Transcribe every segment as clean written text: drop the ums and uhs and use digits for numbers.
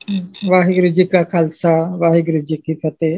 वाहिगुरु जी का खालसा वाहिगुरु जी की फतेह।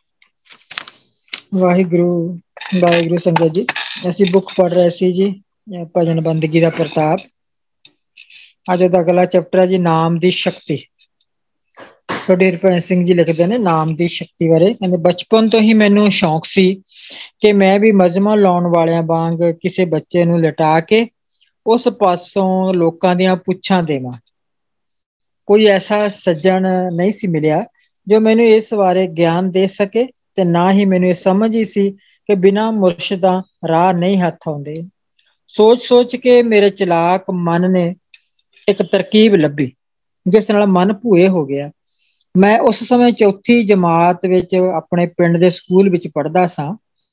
वाहिगुरु वाहिगुरु संगत जी, ਅਸੀਂ बुक पढ़ रहे सी जी भजन बंदगी ਦਾ ਪ੍ਰਤਾਪ। ਅੱਜ ਦਾ ਅਗਲਾ ਚੈਪਟਰ ਹੈ ਜੀ ਨਾਮ ਦੀ ਸ਼ਕਤੀ। ਤੁਹਾਡੇ ਹਰਭਜਨ ਸਿੰਘ ਜੀ ਲਿਖਦੇ ਨੇ ਨਾਮ ਦੀ ਸ਼ਕਤੀ ਬਾਰੇ, ਕਹਿੰਦੇ ਬਚਪਨ ਤੋਂ ਹੀ ਮੈਨੂੰ ਸ਼ੌਂਕ ਸੀ ਕਿ ਮੈਂ ਵੀ ਮਜ਼ਮਾ ਲਾਉਣ ਵਾਲਿਆਂ ਵਾਂਗ ਕਿਸੇ ਬੱਚੇ ਨੂੰ ਲਿਟਾ ਕੇ ਉਸ ਪਾਸੋਂ ਲੋਕਾਂ ਦੀਆਂ ਪੁੱਛਾਂ ਦੇਵਾਂ। ਕੋਈ ਐਸਾ ਸੱਜਣ ਨਹੀਂ ਸੀ ਮਿਲਿਆ ਜੋ ਮੈਨੂੰ ਇਸ ਬਾਰੇ ਗਿਆਨ ਦੇ ਸਕੇ, ਤੇ ਨਾ ਹੀ ਮੈਨੂੰ ਇਹ ਸਮਝ ਹੀ ਸੀ ਕਿ ਬਿਨਾਂ ਮੁਰਸ਼ਿਦਾਂ ਰਾਹ ਨਹੀਂ ਹੱਥ ਆਉਂਦੇ। ਸੋਚ ਕੇ ਮੇਰੇ ਚਲਾਕ ਮਨ ਨੇ ਇੱਕ ਤਰਕੀਬ ਲੱਭੀ ਜਿਸ ਨਾਲ ਮਨ ਭੂਏ ਹੋ ਗਿਆ। ਮੈਂ ਉਸ ਸਮੇਂ ਚੌਥੀ ਜਮਾਤ ਵਿੱਚ ਆਪਣੇ ਪਿੰਡ ਦੇ ਸਕੂਲ ਵਿੱਚ ਪੜ੍ਹਦਾ ਸਾਂ।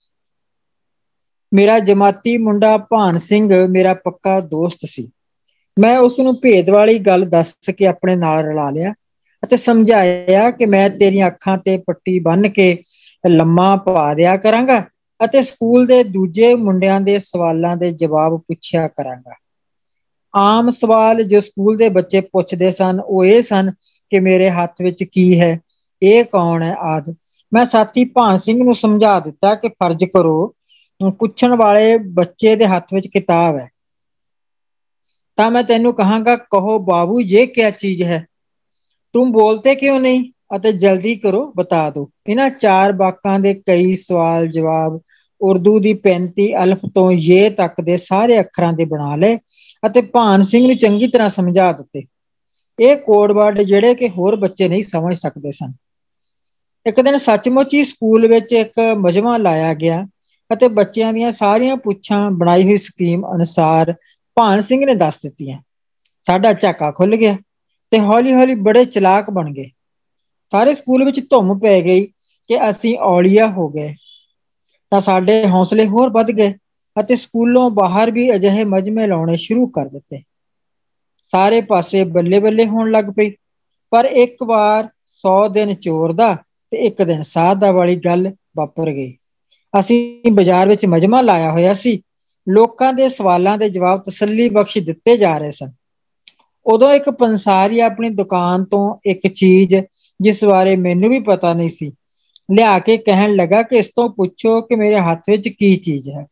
ਮੇਰਾ ਜਮਾਤੀ ਮੁੰਡਾ ਭਾਨ ਸਿੰਘ ਮੇਰਾ ਪੱਕਾ ਦੋਸਤ ਸੀ। ਮੈਂ ਉਸਨੂੰ ਭੇਦ ਵਾਲੀ ਗੱਲ ਦੱਸ ਕੇ ਆਪਣੇ ਨਾਲ ਰਲਾ ਲਿਆ ਅਤੇ ਸਮਝਾਇਆ ਕਿ ਮੈਂ ਤੇਰੀਆਂ ਅੱਖਾਂ ਤੇ ਪੱਟੀ ਬੰਨ੍ਹ ਕੇ ਲੰਮਾ ਪਾ ਦਿਆ ਕਰਾਂਗਾ ਅਤੇ ਸਕੂਲ ਦੇ ਦੂਜੇ ਮੁੰਡਿਆਂ ਦੇ ਸਵਾਲਾਂ ਦੇ ਜਵਾਬ ਪੁੱਛਿਆ ਕਰਾਂਗਾ। ਆਮ ਸਵਾਲ ਜੋ ਸਕੂਲ ਦੇ ਬੱਚੇ ਪੁੱਛਦੇ ਸਨ ਉਹ ਇਹ ਸਨ ਕਿ ਮੇਰੇ ਹੱਥ ਵਿੱਚ ਕੀ ਹੈ, ਇਹ ਕੌਣ ਹੈ ਆਦਿ। ਮੈਂ ਸਾਥੀ ਭਾਨ ਸਿੰਘ ਨੂੰ ਸਮਝਾ ਦਿੱਤਾ ਕਿ ਫਰਜ਼ ਕਰੋ ਪੁੱਛਣ ਵਾਲੇ ਬੱਚੇ ਦੇ ਹੱਥ ਵਿੱਚ ਕਿਤਾਬ ਹੈ ਤਾਂ मैं तेनू कहांगा, कहो बाबू ये क्या चीज है, तुम बोलते क्यों नहीं ਅਤੇ जल्दी करो बता दो। ਇਹਨਾਂ ਚਾਰ ਵਾਕਾਂ ਦੇ ਕਈ ਸਵਾਲ ਜਵਾਬ ਉਰਦੂ ਦੀ 35 ਅਲਫ ਤੋਂ ਯੇ ਤੱਕ ਦੇ ਸਾਰੇ ਅੱਖਰਾਂ ਦੇ ਬਣਾ ਲਏ ਅਤੇ ਭਾਨ ਸਿੰਘ ਨੂੰ ਚੰਗੀ ਤਰ੍ਹਾਂ ਸਮਝਾ ਦਿੱਤੇ। ਇਹ ਕੋਡ ਵਰਡ ਜਿਹੜੇ ਕਿ ਹੋਰ ਬੱਚੇ ਨਹੀਂ ਸਮਝ ਸਕਦੇ ਸਨ। ਇੱਕ ਦਿਨ ਸੱਚਮੁੱਚ ਹੀ ਸਕੂਲ ਵਿੱਚ ਇੱਕ ਮਜਮਾ ਲਾਇਆ ਗਿਆ ਅਤੇ ਬੱਚਿਆਂ ਦੀਆਂ ਸਾਰੀਆਂ ਪੁੱਛਾਂ ਬਣਾਈ ਹੋਈ ਸਕੀਮ ਅਨੁਸਾਰ ਭਾਨ ਸਿੰਘ ਨੇ ਦੱਸ ਦਿੱਤੀਆਂ। ਸਾਡਾ ਝਾਕਾ ਖੁੱਲ ਗਿਆ ਤੇ ਹੌਲੀ ਹੌਲੀ ਬੜੇ ਚਲਾਕ ਬਣ ਗਏ। ਸਾਰੇ ਸਕੂਲ ਵਿੱਚ ਧੁੰਮ ਪੈ ਗਈ ਕਿ ਅਸੀਂ ਔਲੀਆ ਹੋ ਗਏ। ਤਾਂ ਸਾਡੇ ਹੌਸਲੇ ਹੋਰ ਵੱਧ ਗਏ ਅਤੇ ਸਕੂਲੋਂ ਬਾਹਰ ਵੀ ਅਜਿਹੇ ਮਜਮੇ ਲਾਉਣੇ ਸ਼ੁਰੂ ਕਰ ਦਿੱਤੇ। ਸਾਰੇ ਪਾਸੇ ਬੱਲੇ ਬੱਲੇ ਹੋਣ ਲੱਗ ਪਈ। ਪਰ ਇੱਕ ਵਾਰ 100 ਦਿਨ ਚੋਰ ਦਾ ਤੇ ਇੱਕ ਦਿਨ ਸਾਧ ਦਾ ਵਾਲੀ ਗੱਲ ਵਾਪਰ ਗਈ। ਅਸੀਂ ਬਾਜ਼ਾਰ ਵਿੱਚ ਮਜਮਾ ਲਾਇਆ ਹੋਇਆ ਸੀ। ਲੋਕਾਂ ਦੇ ਸਵਾਲਾਂ ਦੇ ਜਵਾਬ ਤਸੱਲੀ ਬਖਸ਼ ਦਿੱਤੇ ਜਾ ਰਹੇ ਸਨ। ਉਦੋਂ ਇੱਕ ਪੰਸਾਰੀ ਆਪਣੀ ਦੁਕਾਨ ਤੋਂ ਇੱਕ ਚੀਜ਼ ਜਿਸ ਬਾਰੇ ਮੈਨੂੰ ਵੀ ਪਤਾ ਨਹੀਂ ਸੀ ਲਿਆ ਕੇ ਕਹਿਣ ਲੱਗਾ ਕਿ ਇਸ ਤੋਂ ਪੁੱਛੋ ਕਿ ਮੇਰੇ ਹੱਥ ਵਿੱਚ ਕੀ ਚੀਜ਼ ਹੈ।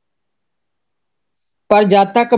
ਪਰ ਜਦ ਤੱਕ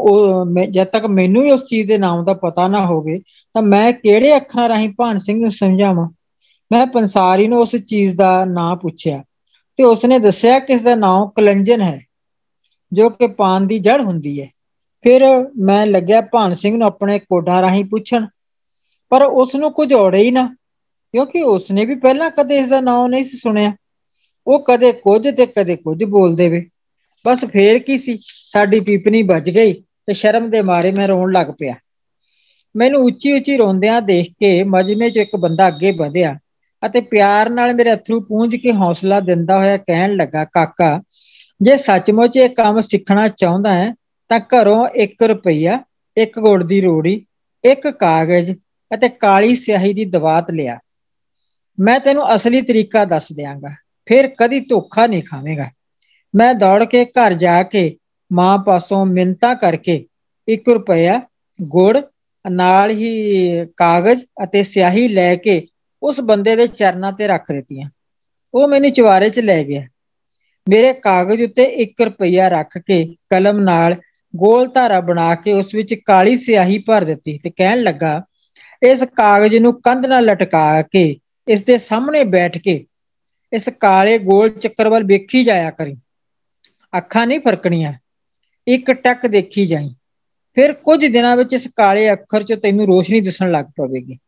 ਮੈਨੂੰ ਵੀ ਉਸ ਚੀਜ਼ ਦੇ ਨਾਮ ਦਾ ਪਤਾ ਨਾ ਹੋਵੇ ਤਾਂ ਮੈਂ ਕਿਹੜੇ ਅੱਖਰਾਂ ਰਾਹੀਂ ਭਾਨ ਸਿੰਘ ਨੂੰ ਸਮਝਾਵਾਂ। ਮੈਂ ਪੰਸਾਰੀ ਨੂੰ ਉਸ ਚੀਜ਼ ਦਾ ਨਾਂ ਪੁੱਛਿਆ ਤੇ ਉਸਨੇ ਦੱਸਿਆ ਕਿ ਇਸ ਦਾ ਨਾਮ ਕਲੰਜਨ ਹੈ ਜੋ ਕਿ ਪਾਨ ਦੀ ਜੜ ਹੁੰਦੀ ਹੈ। ਫਿਰ ਮੈਂ ਲੱਗਿਆ ਭਾਨ ਸਿੰਘ ਨੂੰ ਆਪਣੇ ਕੋਡਾਂ ਰਾਹੀਂ ਪੁੱਛਣ, ਪਰ ਉਸਨੂੰ ਕੁਝ ਔੜੇ ਹੀ ਨਾ, ਕਿਉਂਕਿ ਉਸਨੇ ਵੀ ਪਹਿਲਾਂ ਕਦੇ ਇਸ ਦਾ ਨਾਮ ਨਹੀਂ ਸੀ ਸੁਣਿਆ। ਉਹ ਕਦੇ ਕੁਝ ਤੇ ਕਦੇ ਕੁਝ ਬੋਲ ਦੇਵੇ। ਬਸ ਫੇਰ ਕੀ ਸੀ, ਸਾਡੀ ਪੀਪਣੀ ਵੱਜ ਗਈ ਤੇ ਸ਼ਰਮ ਦੇ ਮਾਰੇ ਮੈਂ ਰੋਣ ਲੱਗ ਪਿਆ। ਮੈਨੂੰ ਉੱਚੀ ਉੱਚੀ ਰੋਂਦਿਆਂ ਦੇਖ ਕੇ ਮਜਮੇ 'ਚ ਇੱਕ ਬੰਦਾ ਅੱਗੇ ਵਧਿਆ ਅਤੇ ਪਿਆਰ ਨਾਲ ਮੇਰੇ ਅਥਰੂ ਪੂੰਝ ਕੇ ਹੌਸਲਾ ਦਿੰਦਾ ਹੋਇਆ ਕਹਿਣ ਲੱਗਾ, ਕਾਕਾ ਜੇ ਸੱਚਮੁੱਚ ਇਹ ਕੰਮ ਸਿੱਖਣਾ ਚਾਹੁੰਦਾ ਹੈ ਤਾਂ ਘਰੋਂ 1 ਰੁਪਈਆ, 1 ਗੁੜ ਦੀ ਰੋੜੀ, 1 ਕਾਗਜ਼ ਅਤੇ ਕਾਲੀ ਸਿਆਹੀ ਦੀ ਦਵਾਤ ਲਿਆ। ਮੈਂ ਤੈਨੂੰ ਅਸਲੀ ਤਰੀਕਾ ਦੱਸ ਦਿਆਂਗਾ, ਫਿਰ ਕਦੀ ਧੋਖਾ ਨਹੀਂ ਖਾਵੇਂਗਾ। ਮੈਂ ਦੌੜ ਕੇ ਘਰ ਜਾ ਕੇ ਮਾਂ ਪਾਸੋਂ ਮਿੰਨਤਾਂ ਕਰਕੇ 1 ਰੁਪਈਆ, ਗੁੜ ਨਾਲ ਹੀ ਕਾਗਜ਼ ਅਤੇ ਸਿਆਹੀ ਲੈ ਕੇ ਉਸ ਬੰਦੇ ਦੇ ਚਰਨਾਂ ਤੇ ਰੱਖ ਦਿੱਤੀਆਂ। ਉਹ ਮੈਨੂੰ ਚੁਬਾਰੇ 'ਚ ਲੈ ਗਿਆ। ਮੇਰੇ ਕਾਗਜ਼ ਉੱਤੇ 1 ਰੁਪਈਆ ਰੱਖ ਕੇ ਕਲਮ ਨਾਲ ਗੋਲ ਧਾਰਾ ਬਣਾ ਕੇ ਉਸ ਵਿੱਚ ਕਾਲੀ ਸਿਆਹੀ ਭਰ ਦਿੱਤੀ ਤੇ ਕਹਿਣ ਲੱਗਾ, ਇਸ ਕਾਗਜ਼ ਨੂੰ ਕੰਧ ਨਾਲ ਲਟਕਾ ਕੇ ਇਸ ਦੇ ਸਾਹਮਣੇ ਬੈਠ ਕੇ ਇਸ ਕਾਲੇ ਗੋਲ ਚੱਕਰ ਵੱਲ ਵੇਖੀ ਜਾਇਆ ਕਰੀ। ਅੱਖਾਂ ਨਹੀਂ ਫਰਕਣੀਆਂ, ਇੱਕ ਟੱਕ ਦੇਖੀ ਜਾਈ। ਫਿਰ ਕੁਝ ਦਿਨਾਂ ਵਿੱਚ ਇਸ ਕਾਲੇ ਅੱਖਰ 'ਚ ਤੈਨੂੰ ਰੋਸ਼ਨੀ ਦਿਸਣ ਲੱਗ ਪਵੇਗੀ।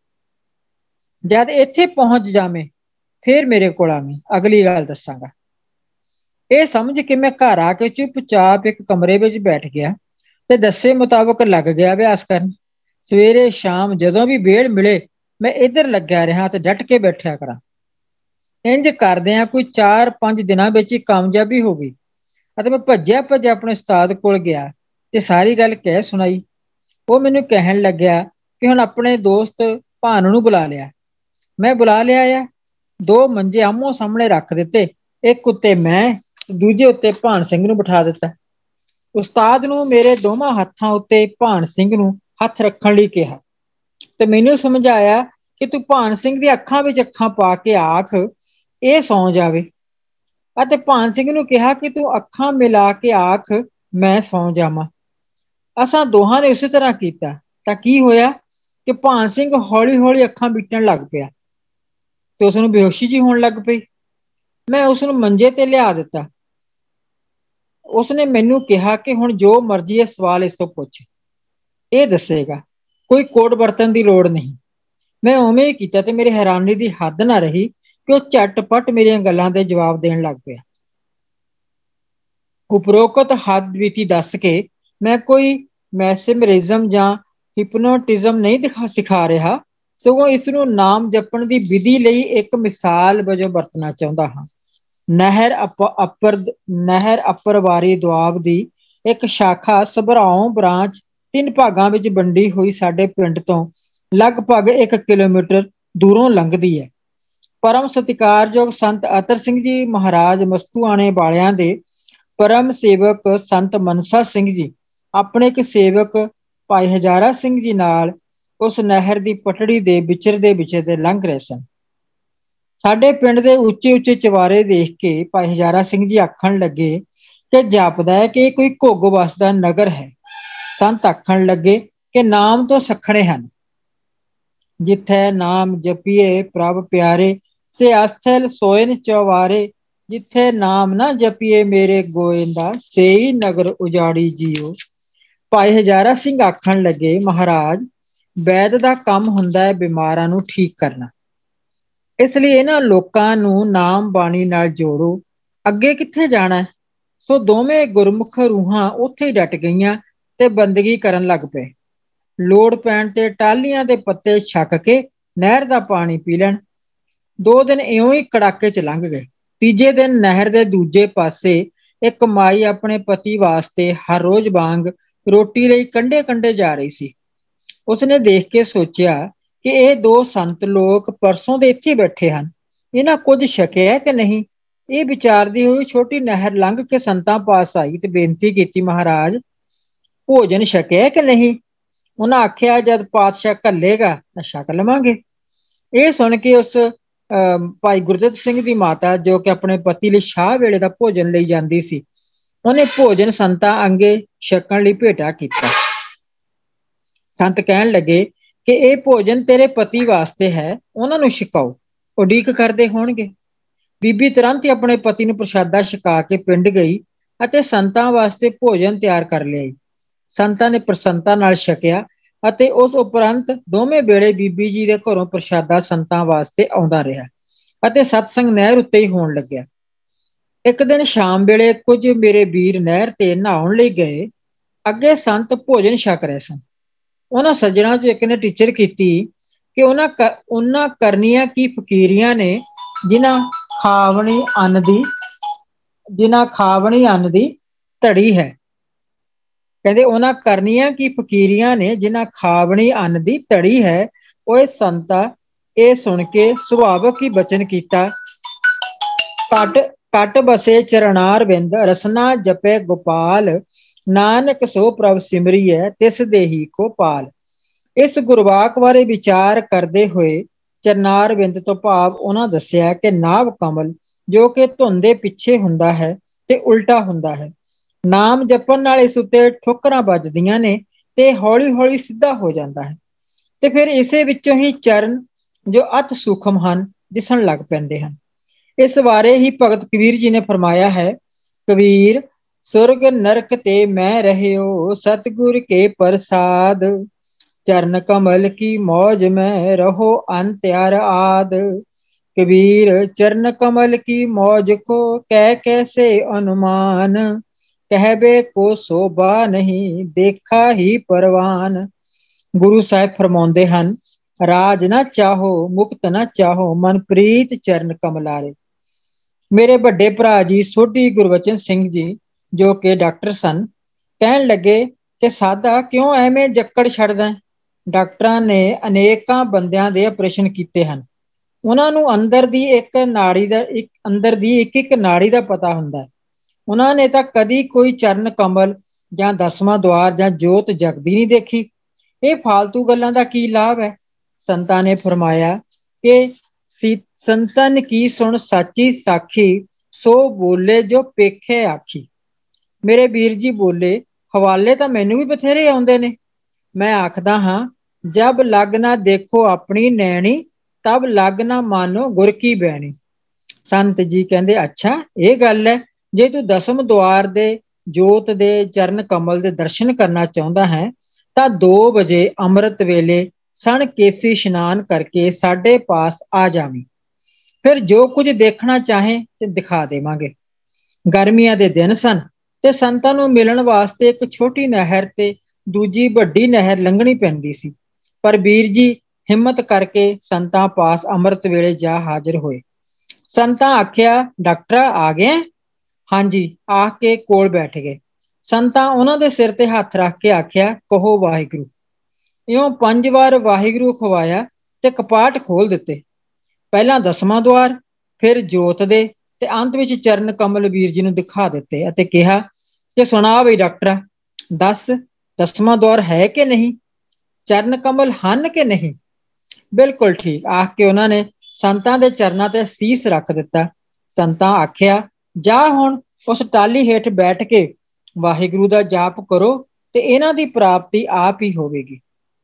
ਜਦ ਇੱਥੇ ਪਹੁੰਚ ਜਾਵੇਂ ਫਿਰ ਮੇਰੇ ਕੋਲ ਆਵੀਂ, ਅਗਲੀ ਗੱਲ ਦੱਸਾਂਗਾ। ਇਹ ਸਮਝ ਕੇ ਮੈਂ ਘਰ ਆ ਕੇ ਚੁੱਪਚਾਪ ਇੱਕ ਕਮਰੇ ਵਿੱਚ ਬੈਠ ਗਿਆ ਤੇ ਦੱਸੇ ਮੁਤਾਬਕ ਲੱਗ ਗਿਆ ਅਭਿਆਸ ਕਰਨ। ਸਵੇਰੇ ਸ਼ਾਮ ਜਦੋਂ ਵੀ ਵੇਲ ਮਿਲੇ ਮੈਂ ਇੱਧਰ ਲੱਗਿਆ ਰਿਹਾ ਤੇ ਡਟ ਕੇ ਬੈਠਿਆ ਕਰਾਂ। ਇੰਝ ਕਰਦਿਆਂ ਕੋਈ 4-5 ਦਿਨਾਂ ਵਿੱਚ ਹੀ ਕਾਮਯਾਬੀ ਹੋ ਗਈ ਅਤੇ ਮੈਂ ਭੱਜਿਆ ਆਪਣੇ ਉਸਤਾਦ ਕੋਲ ਗਿਆ ਤੇ ਸਾਰੀ ਗੱਲ ਕਹਿ ਸੁਣਾਈ। ਉਹ ਮੈਨੂੰ ਕਹਿਣ ਲੱਗਿਆ ਕਿ ਹੁਣ ਆਪਣੇ ਦੋਸਤ ਭਾਨ ਨੂੰ ਬੁਲਾ ਲਿਆ। ਮੈਂ ਬੁਲਾ ਲਿਆ। 2 ਮੰਜੇ ਆਮੋ ਸਾਹਮਣੇ ਰੱਖ ਦਿੱਤੇ, ਇੱਕ ਉੱਤੇ ਮੈਂ, ਦੂਜੇ ਉੱਤੇ ਭਾਨ ਸਿੰਘ ਨੂੰ ਬਿਠਾ ਦਿੱਤਾ। ਉਸਤਾਦ ਨੂੰ ਮੇਰੇ ਦੋਵਾਂ ਹੱਥਾਂ ਉੱਤੇ ਭਾਨ ਸਿੰਘ ਨੂੰ ਹੱਥ ਰੱਖਣ ਲਈ ਕਿਹਾ ਤੇ ਮੈਨੂੰ ਸਮਝਾਇਆ कि तू भान सिंह दी अखां विच अखां पा के आख ਇਹ ਸੌਂ ਜਾਵੇ। ਅਤੇ ਭਾਨ ਸਿੰਘ ਨੂੰ ਕਿਹਾ ਕਿ ਤੂੰ ਅੱਖਾਂ ਮਿਲਾ ਕੇ ਆਖ ਮੈਂ ਸੌਂ ਜਾਵਾਂ। ਅਸਾਂ ਦੋਹਾਂ ਨੇ ਉਸੇ ਤਰ੍ਹਾਂ ਕੀਤਾ ਤਾਂ ਕੀ ਹੋਇਆ ਕਿ ਭਾਨ ਸਿੰਘ ਹੌਲੀ ਹੌਲੀ ਅੱਖਾਂ ਮੀਟਣ ਲੱਗ ਪਿਆ ਤੇ ਉਸਨੂੰ ਬੇਹੋਸ਼ੀ ਜਿਹੀ ਹੋਣ ਲੱਗ ਪਈ। ਮੈਂ ਉਸਨੂੰ ਮੰਜੇ ਤੇ ਲਿਆ ਦਿੱਤਾ। ਉਸਨੇ ਮੈਨੂੰ ਕਿਹਾ ਕਿ ਹੁਣ ਜੋ ਮਰਜ਼ੀ ਇਹ ਸਵਾਲ ਇਸ ਤੋਂ ਪੁੱਛ, ਇਹ ਦੱਸੇਗਾ, ਕੋਈ ਕੋਡ ਵਰਤਣ ਦੀ ਲੋੜ ਨਹੀਂ। ਮੈਂ ਉਵੇਂ ਹੀ ਕੀਤਾ ਤੇ ਮੇਰੀ ਹੈਰਾਨੀ ਦੀ ਹੱਦ ਨਾ ਰਹੀ ਕਿ ਉਹ ਝਟਪਟ ਮੇਰੀਆਂ ਗੱਲਾਂ ਦੇ ਜਵਾਬ ਦੇਣ ਲੱਗ ਪਿਆ। ਉਪਰੋਕਤ ਹੱਦ ਬੀਤੀ ਦੱਸ ਕੇ ਮੈਂ ਕੋਈ ਮੈਸਮਰਿਜ਼ਮ ਜਾਂ ਹਿਪਨੋਟਿਜ਼ਮ ਨਹੀਂ ਸਿਖਾ ਰਿਹਾ, ਸਗੋਂ ਇਸ ਨੂੰ ਨਾਮ ਜਪਣ ਦੀ ਵਿਧੀ ਲਈ ਇੱਕ ਮਿਸਾਲ ਵਜੋਂ ਵਰਤਣਾ ਚਾਹੁੰਦਾ ਹਾਂ। ਨਹਿਰ ਅਪਰਵਾਰੀ ਦੁਆਬ ਦੀ ਇੱਕ ਸ਼ਾਖਾ ਸਭਰਾਉਂ ਬ੍ਰਾਂਚ 3 ਭਾਗਾਂ ਵਿੱਚ ਵੰਡੀ ਹੋਈ ਸਾਡੇ ਪਿੰਡ ਤੋਂ ਲਗਭਗ 1 ਕਿਲੋਮੀਟਰ ਦੂਰੋਂ ਲੰਘਦੀ ਹੈ। ਪਰਮ ਸਤਿਕਾਰਯੋਗ ਸੰਤ ਅਤਰ ਸਿੰਘ ਜੀ ਮਹਾਰਾਜ ਮਸਤੂਆਣੇ ਵਾਲਿਆਂ ਦੇ ਪਰਮ ਸੇਵਕ ਸੰਤ ਮਨਸਾ ਸਿੰਘ ਜੀ ਆਪਣੇ ਇੱਕ ਸੇਵਕ ਭਾਈ ਹਜ਼ਾਰਾ ਸਿੰਘ ਜੀ ਨਾਲ ਉਸ ਨਹਿਰ ਦੀ ਪਟੜੀ ਦੇ ਵਿਚਰਦੇ ਲੰਘ ਰਹੇ ਸਨ। ਸਾਡੇ ਪਿੰਡ ਦੇ ਉੱਚੇ ਉੱਚੇ ਚਵਾਰੇ ਦੇਖ ਕੇ ਭਾਈ ਹਜ਼ਾਰਾ ਸਿੰਘ ਜੀ ਆਖਣ ਲੱਗੇ ਕਿ ਜਾਪਦਾ ਹੈ ਕਿ ਇਹ ਕੋਈ ਘੁੱਗ ਵਸਦਾ ਨਗਰ ਹੈ। ਸੰਤ ਆਖਣ ਲੱਗੇ ਕਿ ਨਾਮ ਤੋਂ ਸਖਣੇ ਹਨ। ਜਿੱਥੇ ਨਾਮ ਜਪੀਏ ਪ੍ਰਭ ਪਿਆਰੇ, ਸੇ ਅਸਥਲ ਸੋਇਨ ਚਵਾਰੇ। ਜਿੱਥੇ ਨਾਮ ਨਾ ਜਪੀਏ ਮੇਰੇ ਗੋਇੰਦਾ, ਸੇਈ ਨਗਰ ਉਜਾੜੀ ਜੀਓ। ਭਾਈ ਹਜ਼ਾਰਾ ਸਿੰਘ ਆਖਣ ਲੱਗੇ, ਮਹਾਰਾਜ ਵੈਦ ਦਾ ਕੰਮ ਹੁੰਦਾ ਹੈ ਬਿਮਾਰਾਂ ਨੂੰ ਠੀਕ ਕਰਨਾ, ਇਸ ਲਈ ਇਹਨਾਂ ਲੋਕਾਂ ਨੂੰ ਨਾਮ ਬਾਣੀ ਨਾਲ ਜੋੜੋ, ਅੱਗੇ ਕਿੱਥੇ ਜਾਣਾ। ਸੋ ਦੋਵੇਂ ਗੁਰਮੁਖ ਰੂਹਾਂ ਉੱਥੇ ਹੀ ਡਟ ਗਈਆਂ ਤੇ ਬੰਦਗੀ ਕਰਨ ਲੱਗ ਪਏ। ਲੋੜ ਪੈਣ ਤੇ ਟਾਹਲੀਆਂ ਦੇ ਪੱਤੇ ਛਕ ਕੇ ਨਹਿਰ ਦਾ ਪਾਣੀ ਪੀ ਲੈਣ। 2 ਦਿਨ ਇਉਂ ਹੀ ਕੜਾਕੇ ਚ ਲੰਘ ਗਏ। ਤੀਜੇ ਦਿਨ ਨਹਿਰ ਦੇ ਦੂਜੇ ਪਾਸੇ ਇੱਕ ਮਾਈ ਆਪਣੇ ਪਤੀ ਵਾਸਤੇ ਹਰ ਰੋਜ਼ ਵਾਂਗ ਰੋਟੀ ਲਈ ਕੰਢੇ ਕੰਢੇ ਜਾ ਰਹੀ ਸੀ। ਉਸਨੇ ਦੇਖ ਕੇ ਸੋਚਿਆ ਕਿ ਇਹ 2 ਸੰਤ ਲੋਕ ਪਰਸੋਂ ਦੇ ਇੱਥੇ ਬੈਠੇ ਹਨ, ਇਹਨਾਂ ਕੁਝ ਛਕਿਆ ਕਿ ਨਹੀਂ। ਇਹ ਵਿਚਾਰਦੀ ਹੋਈ ਛੋਟੀ ਨਹਿਰ ਲੰਘ ਕੇ ਸੰਤਾਂ ਪਾਸ ਆਈ ਤੇ ਬੇਨਤੀ ਕੀਤੀ, ਮਹਾਰਾਜ ਭੋਜਨ ਛਕਿਆ ਕਿ ਨਹੀਂ। ਉਹਨਾਂ ਆਖਿਆ, ਜਦ ਪਾਤਸ਼ਾਹ ਘੱਲੇਗਾ ਤਾਂ ਛਕ ਲਵਾਂਗੇ। ਇਹ ਸੁਣ ਕੇ ਉਸ ਭਾਈ ਗੁਰਦਿੱਤ ਸਿੰਘ ਦੀ ਮਾਤਾ, ਜੋ ਕਿ ਆਪਣੇ ਪਤੀ ਲਈ ਸ਼ਾਹ ਵੇਲੇ ਦਾ ਭੋਜਨ ਲਈ ਜਾਂਦੀ ਸੀ, ਉਹਨੇ ਭੋਜਨ ਸੰਤਾਂ ਅੱਗੇ ਛਕਣ ਲਈ ਭੇਟਾ ਕੀਤਾ। ਸੰਤ ਕਹਿਣ ਲੱਗੇ ਕਿ ਇਹ ਭੋਜਨ ਤੇਰੇ ਪਤੀ ਵਾਸਤੇ ਹੈ, ਉਹਨਾਂ ਨੂੰ ਛਕਾਓ, ਉਡੀਕ ਕਰਦੇ ਹੋਣਗੇ। ਬੀਬੀ ਤੁਰੰਤ ਹੀ ਆਪਣੇ ਪਤੀ ਨੂੰ ਪ੍ਰਸ਼ਾਦਾ ਛਕਾ ਕੇ ਪਿੰਡ ਗਈ ਅਤੇ ਸੰਤਾਂ ਵਾਸਤੇ ਭੋਜਨ ਤਿਆਰ ਕਰ ਲਿਆਈ। ਸੰਤਾਂ ਨੇ ਪ੍ਰਸੰਨਤਾ ਨਾਲ ਛਕਿਆ ਅਤੇ ਉਸ ਉਪਰੰਤ ਦੋਵੇਂ ਵੇਲੇ ਬੀਬੀ ਜੀ ਦੇ ਘਰੋਂ ਪ੍ਰਸ਼ਾਦਾ ਸੰਤਾਂ ਵਾਸਤੇ ਆਉਂਦਾ ਰਿਹਾ ਅਤੇ ਸਤਸੰਗ ਨਹਿਰ ਉੱਤੇ ਹੀ ਹੋਣ ਲੱਗਿਆ। ਇੱਕ ਦਿਨ ਸ਼ਾਮ ਵੇਲੇ ਕੁਝ ਮੇਰੇ ਵੀਰ ਨਹਿਰ ਤੇ ਨਹਾਉਣ ਲਈ ਗਏ। ਅੱਗੇ ਸੰਤ ਭੋਜਨ ਛਕ ਰਹੇ ਸਨ। ਉਹਨਾਂ ਸੱਜਣਾ ਚ ਇੱਕ ਨੇ ਟੀਚਰ ਕੀਤੀ ਕਿ ਉਹਨਾਂ ਕਰਨੀਆਂ ਕੀ ਫਕੀਰੀਆਂ ਨੇ ਜਿਨ੍ਹਾਂ ਖਾਵਣੀ ਅੰਨ ਦੀ ਧੜੀ ਹੈ। ਕਹਿੰਦੇ ਉਹਨਾਂ ਕਰਨੀਆਂ ਕੀ ਫਕੀਰੀਆਂ ਨੇ ਜਿਨ੍ਹਾਂ ਖਾਵਣੀ ਅੰਨ ਦੀ ਧੜੀ ਹੈ। ਓਏ ਸੰਤਾ, ਇਹ ਸੁਣ ਕੇ ਸੁਭਾਵਕ ਹੀ ਬਚਨ ਕੀਤਾ, ਘਟ ਬਸੇ ਚਰਨਾਰ ਬਿੰਦ, ਰਸਨਾ ਜਪੇ ਗੋਪਾਲ, ਨਾਨਕ ਸੋ ਪ੍ਰਭ ਸਿਮਰੀਐ ਤਿਸ ਦੇਹੀ ਕੋ ਪਾਲ। ਇਸ ਗੁਰਵਾਕ ਬਾਰੇ ਵਿਚਾਰ ਕਰਦੇ ਹੋਏ ਚਰਨਾਰ ਬਿੰਦ ਤੋਂ ਭਾਵ ਉਹਨਾਂ ਦੱਸਿਆ ਕਿ ਨਾਭ ਕਮਲ ਜੋ ਕਿ ਧੁੰਨ ਦੇ ਪਿੱਛੇ ਹੁੰਦਾ ਹੈ ਤੇ ਉਲਟਾ ਹੁੰਦਾ ਹੈ। ਨਾਮ ਜਪਣ ਨਾਲ ਇਸ ਉੱਤੇ ਠੋਕਰਾਂ ਵੱਜਦੀਆਂ ਨੇ ਤੇ ਹੌਲੀ ਹੌਲੀ ਸਿੱਧਾ ਹੋ ਜਾਂਦਾ ਹੈ ਤੇ ਫਿਰ ਇਸੇ ਵਿੱਚੋਂ ਹੀ ਚਰਨ ਜੋ ਅਤ ਸੂਖਮ ਹਨ ਦਿਸਣ ਲੱਗ ਪੈਂਦੇ ਹਨ। ਇਸ ਬਾਰੇ ਹੀ ਭਗਤ ਕਬੀਰ ਜੀ ਨੇ ਫਰਮਾਇਆ ਹੈ, ਕਬੀਰ ਸੁਰਗ ਨਰਕ ਤੇ ਮੈਂ ਰਹਿਓ, ਸਤਿਗੁਰ ਕੇ ਪ੍ਰਸਾਦ, ਚਰਨ ਕਮਲ ਕੀ मौज में रहो अंत्यार आद। कबीर चरण कमल की मौज को कह कैसे अनुमान, कहबे को शोभा नहीं देखा ही परवान। गुरु साहिब फरमाउंदे हन, राज ना चाहो मुक्त ना चाहो मनप्रीत चरण कमलारे। मेरे बड़े भरा जी सोढ़ी गुरबचन सिंह जी जो कि डॉक्टर सन, कहन लगे कि साधा क्यों एवें जक्कड़ छड़दा। ਡਾਕਟਰਾਂ ਨੇ ਅਨੇਕਾਂ ਬੰਦਿਆਂ ਦੇ ਆਪਰੇਸ਼ਨ ਕੀਤੇ ਹਨ। ਉਹਨਾਂ ਨੂੰ ਅੰਦਰ ਦੀ ਇੱਕ ਇੱਕ ਨਾੜੀ ਦਾ ਪਤਾ ਹੁੰਦਾ ਹੈ। ਉਹਨਾਂ ਨੇ ਤਾਂ ਕਦੀ ਕੋਈ ਚਰਨ ਕਮਲ ਜਾਂ 10ਵਾਂ ਦੁਆਰ ਜਾਂ ਜੋਤ ਜਗਦੀ ਨਹੀਂ ਦੇਖੀ। ਇਹ ਫਾਲਤੂ ਗੱਲਾਂ ਦਾ ਕੀ ਲਾਭ ਹੈ। संतां ने फरमाया कि संतन की सुन साची साखी, सो बोले जो पेखे आखी। मेरे वीर जी बोले, हवाले तो मैनू भी बथेरे आउंदे ने। मैं आखदा हाँ, जब लग ना देखो अपनी नैनी, तब लग ना मानो गुर की बैणी। संत जी कहंदे, अच्छा ये गल है, जे तू दसम द्वार दे जोत दे चरण कमल दे दर्शन करना चाहुंदा है तां 2 बजे अमृत वेले सण केसी इशनान करके साडे पास आ जावीं। फिर जो कुछ देखना चाहे ते दिखा देवांगे। गर्मियां दे दिन सन ते संतां नूं मिलण वास्ते एक छोटी नहर ते दूजी वड्डी नहर लंघणी पैंदी सी। पर वीर जी हिम्मत करके संतां पास अमृत वेले जा हाजिर होए। संतां आख्या, डॉक्टर आ गए? हाँ जी, आख के कोल बैठ गए। संतां उन्हां दे सिर ते हथ रख के आख्या, कहो वाहिगुरू। इउं 5 वार वाहिगुरू खवाया ते कपाट खोल दिते। पहला 10वां द्वार, फिर जोत दे ते अंत विच चरण कमल वीर जी नूं दिखा दिते अते कहा कि सुना बई डॉक्टर, दस 10वां द्वार है कि नहीं, चरण कमल हन कि नहीं? बिल्कुल ठीक, आख के उन्होंने संतां दे चरनां ते सीस रख दिता। संतां आख्या, जा हुण उस टाली हेठ बैठ के वाहिगुरू दा जाप करो ते इन्हां दी प्राप्ति आप ही होवेगी।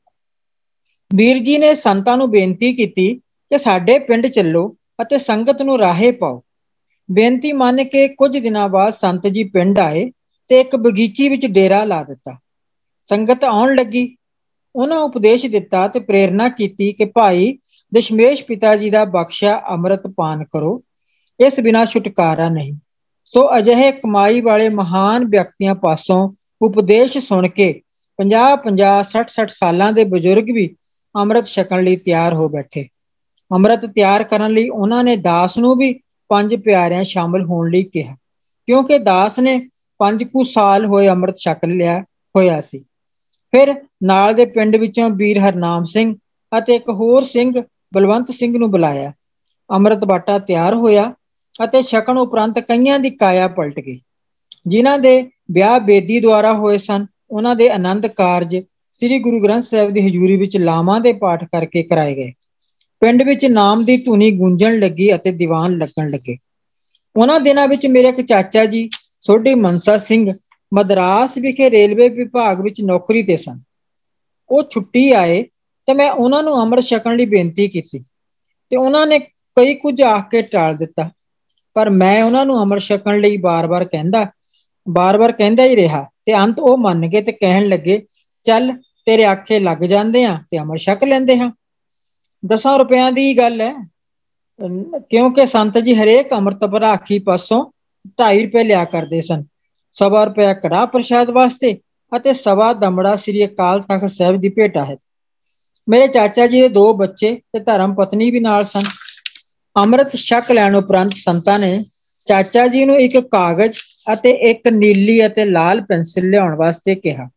ਵੀਰ ਜੀ ਨੇ ਸੰਤਾਂ ਨੂੰ ਬੇਨਤੀ ਕੀਤੀ ਕਿ ਸਾਡੇ ਪਿੰਡ ਚੱਲੋ ਅਤੇ ਸੰਗਤ ਨੂੰ ਰਾਹੇ ਪਾਓ। ਬੇਨਤੀ ਮੰਨ ਕੇ ਕੁਝ ਦਿਨਾਂ ਬਾਅਦ ਸੰਤ ਜੀ ਪਿੰਡ ਆਏ ਤੇ ਇੱਕ ਬਗੀਚੀ ਵਿੱਚ ਡੇਰਾ ਲਾ ਦਿੱਤਾ। ਸੰਗਤ ਆਉਣ ਲੱਗੀ। ਉਹਨਾਂ ਉਪਦੇਸ਼ ਦਿੱਤਾ ਤੇ ਪ੍ਰੇਰਨਾ ਕੀਤੀ ਕਿ ਭਾਈ ਦਸ਼ਮੇਸ਼ ਪਿਤਾ ਜੀ ਦਾ ਬਖਸ਼ਿਆ ਅੰਮ੍ਰਿਤ ਪਾਨ ਕਰੋ, ਇਸ ਬਿਨਾਂ ਛੁਟਕਾਰਾ ਨਹੀਂ। ਸੋ ਅਜਿਹੇ ਕਮਾਈ ਵਾਲੇ ਮਹਾਨ ਵਿਅਕਤੀਆਂ ਪਾਸੋਂ ਉਪਦੇਸ਼ ਸੁਣ ਕੇ 50-50, 60-60 ਸਾਲਾਂ ਦੇ ਬਜ਼ੁਰਗ ਵੀ ਅੰਮ੍ਰਿਤ ਛਕਣ ਲਈ ਤਿਆਰ ਹੋ ਬੈਠੇ। ਅੰਮ੍ਰਿਤ ਤਿਆਰ ਕਰਨ ਲਈ ਉਹਨਾਂ ਨੇ ਦਾਸ ਨੂੰ ਵੀ 5 ਪਿਆਰਿਆਂ ਸ਼ਾਮਲ ਹੋਣ ਲਈ ਕਿਹਾ, ਕਿਉਂਕਿ ਦਾਸ ਨੇ 5 ਕੁ ਸਾਲ ਹੋਏ ਅੰਮ੍ਰਿਤ ਛਕ ਲਿਆ ਹੋਇਆ ਸੀ। ਫਿਰ ਨਾਲ ਦੇ ਪਿੰਡ ਵਿੱਚੋਂ ਵੀਰ ਹਰਨਾਮ ਸਿੰਘ ਅਤੇ ਇੱਕ ਹੋਰ ਸਿੰਘ ਬਲਵੰਤ ਸਿੰਘ ਨੂੰ ਬੁਲਾਇਆ। ਅੰਮ੍ਰਿਤ ਬਾਟਾ ਤਿਆਰ ਹੋਇਆ ਅਤੇ ਛਕਣ ਉਪਰੰਤ ਕਈਆਂ ਦੀ ਕਾਇਆ ਪਲਟ ਗਈ। ਜਿਨ੍ਹਾਂ ਦੇ ਵਿਆਹ ਬੇਦੀ ਦੁਆਰਾ ਹੋਏ ਸਨ, ਉਹਨਾਂ ਦੇ ਆਨੰਦ ਕਾਰਜ ਸ੍ਰੀ ਗੁਰੂ ਗ੍ਰੰਥ ਸਾਹਿਬ ਦੀ ਹਜ਼ੂਰੀ ਵਿੱਚ ਲਾਵਾਂ ਦੇ ਪਾਠ ਕਰਕੇ ਕਰਾਏ ਗਏ। ਪਿੰਡ ਵਿੱਚ ਨਾਮ ਦੀ ਧੁਨੀ ਗੂੰਜਣ ਲੱਗੀ ਅਤੇ ਦੀਵਾਨ ਲੱਗਣ ਲੱਗੇ। ਉਹਨਾਂ ਦਿਨਾਂ ਵਿੱਚ ਮੇਰੇ ਇੱਕ ਚਾਚਾ ਜੀ ਸੋਢੀ ਮਨਸਾ ਸਿੰਘ ਮਦਰਾਸ ਵਿਖੇ ਰੇਲਵੇ ਵਿਭਾਗ ਵਿੱਚ ਨੌਕਰੀ ਤੇ ਸਨ। ਉਹ ਛੁੱਟੀ ਆਏ ਤੇ ਮੈਂ ਉਹਨਾਂ ਨੂੰ ਅੰਮ੍ਰਿਤ ਛਕਣ ਲਈ ਬੇਨਤੀ ਕੀਤੀ ਤੇ ਉਹਨਾਂ ਨੇ ਕਈ ਕੁਝ ਆਖ ਕੇ ਟਾਲ ਦਿੱਤਾ। ਪਰ ਮੈਂ ਉਹਨਾਂ ਨੂੰ ਅੰਮ੍ਰਿਤ ਛਕਣ ਲਈ ਬਾਰ-ਬਾਰ ਕਹਿੰਦਾ ਹੀ ਰਿਹਾ ਤੇ ਅੰਤ ਉਹ ਮੰਨ ਗਏ ਤੇ ਕਹਿਣ ਲੱਗੇ, ਚੱਲ ਤੇਰੇ ਆਖੇ ਲੱਗ ਜਾਂਦੇ ਆ ਤੇ ਅੰਮ੍ਰਿਤ ਛਕ ਲੈਂਦੇ ਹਾਂ। 10 ਰੁਪਇਆਂ ਦੀ ਗੱਲ ਹੈ, ਕਿਉਂਕਿ ਸੰਤ ਜੀ ਹਰੇਕ ਅੰਮ੍ਰਿਤ ਭਰਾਖੀ ਪਾਸੋਂ 2.5 ਰੁਪਏ ਲਿਆ ਕਰਦੇ ਸਨ। 1.25 ਰੁਪਇਆ ਕੜਾਹ ਪ੍ਰਸ਼ਾਦ ਵਾਸਤੇ ਅਤੇ 1.25 ਦਮੜਾ ਸ੍ਰੀ ਅਕਾਲ ਤਖਤ ਸਾਹਿਬ ਦੀ ਭੇਟਾ ਹੈ। ਮੇਰੇ ਚਾਚਾ ਜੀ ਦੇ 2 ਬੱਚੇ ਤੇ ਧਰਮ ਪਤਨੀ ਵੀ ਨਾਲ ਸਨ। ਅੰਮ੍ਰਿਤ ਛਕ ਲੈਣ ਉਪਰੰਤ ਸੰਤਾਂ ਨੇ ਚਾਚਾ ਜੀ ਨੂੰ ਇੱਕ ਕਾਗਜ਼ ਅਤੇ ਇੱਕ ਨੀਲੀ ਅਤੇ ਲਾਲ ਪੈਨਸਿਲ ਲਿਆਉਣ ਵਾਸਤੇ ਕਿਹਾ।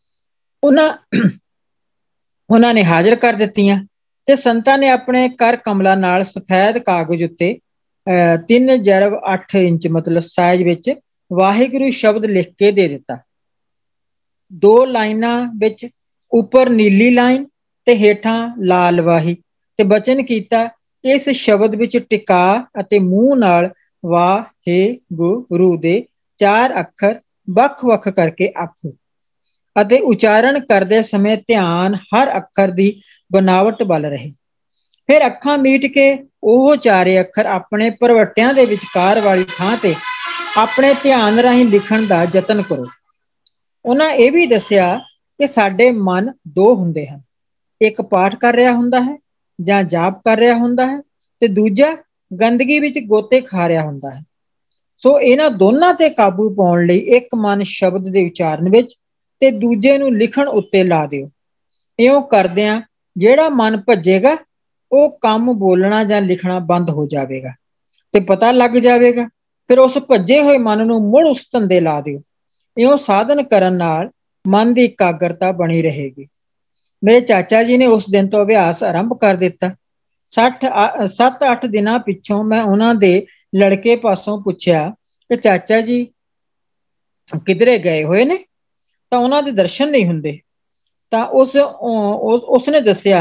ਉਹਨਾਂ ਨੇ ਹਾਜ਼ਰ ਕਰ ਦਿੱਤੀਆਂ ਤੇ ਸੰਤਾਂ ਨੇ ਆਪਣੇ ਕਰ ਕਮਲਾਂ ਨਾਲ ਸਫੈਦ ਕਾਗਜ਼ ਉੱਤੇ 3/8 ਇੰਚ ਮਤਲਬ ਸਾਈਜ਼ ਵਿੱਚ ਵਾਹਿਗੁਰੂ ਸ਼ਬਦ ਲਿਖ ਕੇ ਦੇ ਦਿੱਤਾ। 2 ਲਾਈਨਾਂ ਵਿੱਚ ਉੱਪਰ ਨੀਲੀ ਲਾਈਨ ਤੇ ਹੇਠਾਂ ਲਾਲ ਵਾਹੀ ਤੇ ਬਚਨ ਕੀਤਾ, ਇਸ ਸ਼ਬਦ ਵਿੱਚ ਟਿਕਾ ਅਤੇ ਮੂੰਹ ਨਾਲ ਵਾਹਿਗੁਰੂ ਦੇ 4 ਅੱਖਰ ਵੱਖ-ਵੱਖ ਕਰਕੇ ਆਖੋ ਅਤੇ ਉਚਾਰਨ ਕਰਦੇ ਸਮੇਂ ਧਿਆਨ ਹਰ ਅੱਖਰ ਦੀ ਬਨਾਵਟ ਵੱਲ ਰਹੇ। ਫਿਰ ਅੱਖਾਂ ਮੀਟ ਕੇ ਉਹ 4 ਅੱਖਰ ਆਪਣੇ ਭਰਵੱਟਿਆਂ ਦੇ ਵਿਚਕਾਰ ਵਾਲੀ ਥਾਂ ਤੇ ਆਪਣੇ ਧਿਆਨ ਰਾਹੀਂ ਲਿਖਣ ਦਾ ਯਤਨ ਕਰੋ। ਉਹਨਾਂ ਇਹ ਵੀ ਦੱਸਿਆ ਕਿ ਸਾਡੇ ਮਨ 2 ਹੁੰਦੇ ਹਨ, ਇੱਕ ਪਾਠ ਕਰ ਰਿਹਾ ਹੁੰਦਾ ਹੈ ਜਾਂ ਜਾਪ ਕਰ ਰਿਹਾ ਹੁੰਦਾ ਹੈ ਤੇ ਦੂਜਾ ਗੰਦਗੀ ਵਿੱਚ ਗੋਤੇ ਖਾ ਰਿਹਾ ਹੁੰਦਾ ਹੈ। ਸੋ ਇਹਨਾਂ ਦੋਨਾਂ ਤੇ ਕਾਬੂ ਪਾਉਣ ਲਈ ਇੱਕ ਮਨ ਸ਼ਬਦ ਦੇ ਉਚਾਰਨ ਵਿੱਚ ਤੇ ਦੂਜੇ ਨੂੰ ਲਿਖਣ ਉੱਤੇ ਲਾ ਦਿਓ। ਇਉਂ ਕਰਦਿਆਂ ਜਿਹੜਾ ਮਨ ਭੱਜੇਗਾ ਉਹ ਕੰਮ ਬੋਲਣਾ ਜਾਂ ਲਿਖਣਾ ਬੰਦ ਹੋ ਜਾਵੇਗਾ ਤੇ ਪਤਾ ਲੱਗ ਜਾਵੇਗਾ। ਫਿਰ ਉਸ ਭੱਜੇ ਹੋਏ ਮਨ ਨੂੰ ਮੁੜ ਉਸ ਧੰਦੇ ਲਾ ਦਿਓ। ਇਉਂ ਸਾਧਨ ਕਰਨ ਨਾਲ ਮਨ ਦੀ ਇਕਾਗਰਤਾ ਬਣੀ ਰਹੇਗੀ। ਮੇਰੇ ਚਾਚਾ ਜੀ ਨੇ ਉਸ ਦਿਨ ਤੋਂ ਅਭਿਆਸ ਆਰੰਭ ਕਰ ਦਿੱਤਾ। 7-8 ਦਿਨਾਂ ਪਿੱਛੋਂ ਮੈਂ ਉਹਨਾਂ ਦੇ ਲੜਕੇ ਪਾਸੋਂ ਪੁੱਛਿਆ ਕਿ ਚਾਚਾ ਜੀ ਕਿਧਰੇ ਗਏ ਹੋਏ ਨੇ, ਤਾਂ ਉਹਨਾਂ ਦੇ ਦਰਸ਼ਨ ਨਹੀਂ ਹੁੰਦੇ। ਤਾਂ ਉਸਨੇ ਦੱਸਿਆ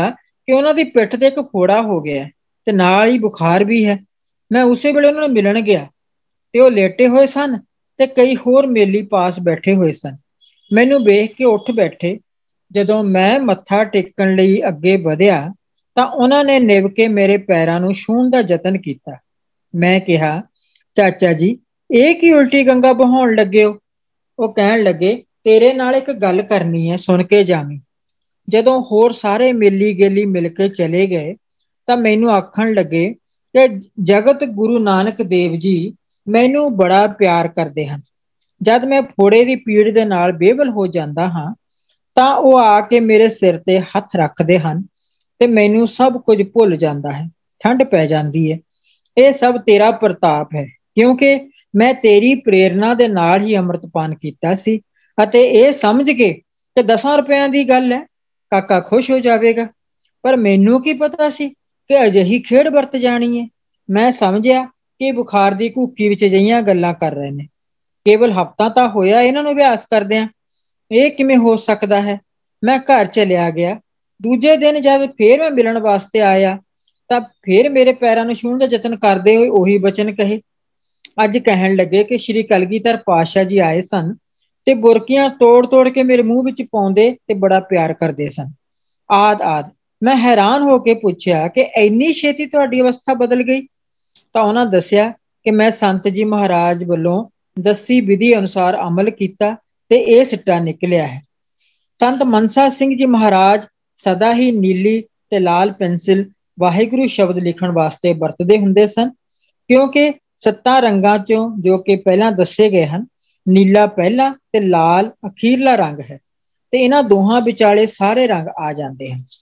कि उन्हां दी पिठ ते एक फोड़ा हो गया ते नाल ही बुखार भी है। मैं उसे वेले उन्हां नूं मिलण गया ते ਉਹ लेटे होए सन ते कई होर मेली पास बैठे होए सन। मैनू वेख के उठ बैठे। ਜਦੋਂ ਮੈਂ ਮੱਥਾ ਟੇਕਣ ਲਈ ਅੱਗੇ ਵਧਿਆ ਤਾਂ ਉਹਨਾਂ ਨੇ ਨਿਭ ਕੇ ਮੇਰੇ ਪੈਰਾਂ ਨੂੰ ਛੂਹਣ ਦਾ ਯਤਨ ਕੀਤਾ। ਮੈਂ ਕਿਹਾ, ਚਾਚਾ ਜੀ, ਇਹ ਕੀ ਉਲਟੀ ਗੰਗਾ ਬਹਾਉਣ ਲੱਗੇ ਹੋ? ਉਹ ਕਹਿਣ ਲੱਗੇ, ਤੇਰੇ ਨਾਲ ਇੱਕ ਗੱਲ ਕਰਨੀ ਹੈ, ਸੁਣ ਕੇ ਜਾਵੀਂ। ਜਦੋਂ ਹੋਰ ਸਾਰੇ ਮੇਲੀ ਗੇਲੀ ਮਿਲ ਕੇ ਚਲੇ ਗਏ ਤਾਂ ਮੈਨੂੰ ਆਖਣ ਲੱਗੇ ਕਿ ਜਗਤ ਗੁਰੂ ਨਾਨਕ ਦੇਵ ਜੀ ਮੈਨੂੰ ਬੜਾ ਪਿਆਰ ਕਰਦੇ ਹਨ। ਜਦ ਮੈਂ ਫੋੜੇ ਦੀ ਪੀੜ ਦੇ ਨਾਲ ਬੇਵਲ ਹੋ ਜਾਂਦਾ ਹਾਂ ਤਾਂ ਉਹ ਆ ਕੇ ਮੇਰੇ ਸਿਰ ਤੇ ਹੱਥ ਰੱਖਦੇ ਹਨ ਤੇ ਮੈਨੂੰ ਸਭ ਕੁਝ ਭੁੱਲ ਜਾਂਦਾ ਹੈ, ਠੰਡ ਪੈ ਜਾਂਦੀ ਹੈ। ਇਹ ਸਭ ਤੇਰਾ ਪ੍ਰਤਾਪ ਹੈ, ਕਿਉਂਕਿ ਮੈਂ ਤੇਰੀ ਪ੍ਰੇਰਨਾ ਦੇ ਨਾਲ ਹੀ ਅੰਮ੍ਰਿਤਪਾਨ ਕੀਤਾ ਸੀ ਅਤੇ ਇਹ ਸਮਝ ਕੇ ਕਿ 10 ਰੁਪਇਆਂ ਦੀ ਗੱਲ ਹੈ, ਕਾਕਾ ਖੁਸ਼ ਹੋ ਜਾਵੇਗਾ। ਪਰ ਮੈਨੂੰ ਕੀ ਪਤਾ ਸੀ ਕਿ ਅਜਿਹੀ ਖੇਡ ਵਰਤ ਜਾਣੀ ਹੈ। ਮੈਂ ਸਮਝਿਆ ਕਿ ਬੁਖਾਰ ਦੀ ਘੂਕੀ ਵਿੱਚ ਅਜਿਹੀਆਂ ਗੱਲਾਂ ਕਰ ਰਹੇ ਨੇ। ਕੇਵਲ ਹਫ਼ਤਾ ਤਾਂ ਹੋਇਆ ਇਹਨਾਂ ਨੂੰ ਅਭਿਆਸ ਕਰਦਿਆਂ, ਇਹ ਕਿਵੇਂ ਹੋ ਸਕਦਾ ਹੈ? ਮੈਂ ਘਰ ਚਲਿਆ ਗਿਆ। ਦੂਜੇ ਦਿਨ ਜਦ ਫੇਰ ਮੈਂ ਮਿਲਣ ਵਾਸਤੇ ਆਇਆ ਤਾਂ ਫੇਰ ਮੇਰੇ ਪੈਰਾਂ ਨੂੰ ਛੂਹਣ ਦਾ ਯਤਨ ਕਰਦੇ ਹੋਏ ਉਹੀ ਬਚਨ ਕਹੇ। ਅੱਜ ਕਹਿਣ ਲੱਗੇ ਕਿ ਸ਼੍ਰੀ ਕਲਗੀਧਰ ਪਾਤਸ਼ਾਹ ਜੀ ਆਏ ਸਨ ਤੇ ਬੁਰਕੀਆਂ ਤੋੜ ਤੋੜ ਕੇ ਮੇਰੇ ਮੂੰਹ ਵਿੱਚ ਪਾਉਂਦੇ ਤੇ ਬੜਾ ਪਿਆਰ ਕਰਦੇ ਸਨ। ਆਦ ਮੈਂ ਹੈਰਾਨ ਹੋ ਕੇ ਪੁੱਛਿਆ ਕਿ ਇੰਨੀ ਛੇਤੀ ਤੁਹਾਡੀ ਅਵਸਥਾ ਬਦਲ ਗਈ? ਤਾਂ ਉਹਨਾਂ ਦੱਸਿਆ ਕਿ ਮੈਂ ਸੰਤ ਜੀ ਮਹਾਰਾਜ ਵੱਲੋਂ ਦੱਸੀ ਵਿਧੀ ਅਨੁਸਾਰ ਅਮਲ ਕੀਤਾ ਤੇ ਇਹ ਸਿੱਟਾ ਨਿਕਲਿਆ ਹੈ। ਸੰਤ ਮਨਸਾ ਸਿੰਘ ਜੀ ਮਹਾਰਾਜ ਸਦਾ ਹੀ ਨੀਲੀ ਤੇ ਲਾਲ ਪੈਨਸਿਲ ਵਾਹਿਗੁਰੂ ਸ਼ਬਦ ਲਿਖਣ ਵਾਸਤੇ ਵਰਤਦੇ ਹੁੰਦੇ ਸਨ, ਕਿਉਂਕਿ 7 ਰੰਗਾਂ ਚੋਂ ਜੋ ਕਿ ਪਹਿਲਾਂ ਦੱਸੇ ਗਏ ਹਨ, ਨੀਲਾ ਪਹਿਲਾ ਤੇ ਲਾਲ ਅਖੀਰਲਾ ਰੰਗ ਹੈ ਤੇ ਇਹਨਾਂ ਦੋਹਾਂ ਵਿਚਾਲੇ ਸਾਰੇ ਰੰਗ ਆ ਜਾਂਦੇ ਹਨ।